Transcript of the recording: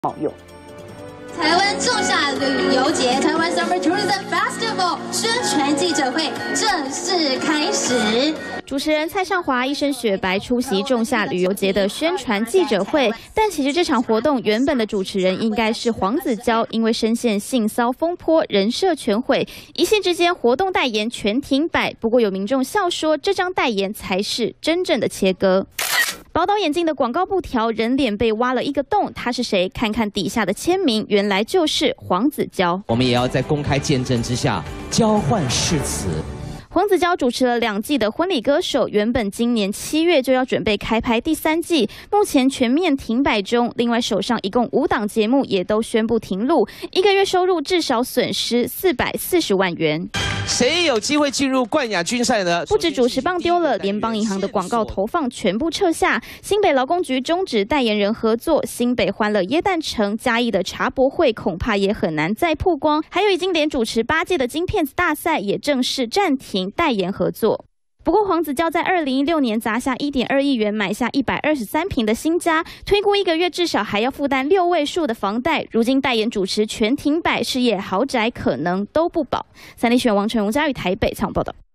好用。 台湾仲夏旅游节台湾 Summer Tourism Festival 宣传记者会正式开始。 主持人蔡尚华一身雪白出席仲夏旅游节的宣传记者会，但其实这场活动原本的主持人应该是黄子佼，因为深陷性骚风波，人设全毁，一夕之间活动代言全停摆。不过有民众笑说，这张代言才是真正的切割。宝岛眼镜的广告布条，人脸被挖了一个洞，他是谁？看看底下的签名，原来就是黄子佼。 我们也要在公开见证之下交换誓词。 黄子佼主持了2季的《婚礼歌手》，原本今年7月就要准备开拍第3季，目前全面停摆中。另外，手上一共5档节目也都宣布停录，1个月收入至少损失440万元。 谁有机会进入冠亚军赛呢？ 不止主持棒丢了，联邦银行的广告投放全部撤下，新北劳工局终止代言人合作，新北欢乐耶诞城、嘉义的茶博会恐怕也很难再曝光，还有已经连主持8届的金片子大赛也正式暂停代言合作。不过黄子佼在2016年砸下1.2亿元买下123坪的新家，推估1个月至少还要负担6位数的房贷。如今代言主持全停摆，事业豪宅可能都不保。三立新闻王晨、吴佳玉台北采访报道。